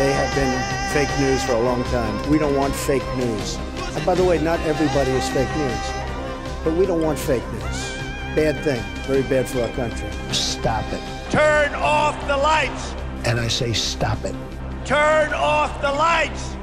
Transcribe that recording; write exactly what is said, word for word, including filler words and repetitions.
They have been fake news for a long time. We don't want fake news. And by the way, not everybody is fake news, but we don't want fake news. Bad thing, very bad for our country. Stop it. Turn off the lights. And I say stop it. Turn off the lights.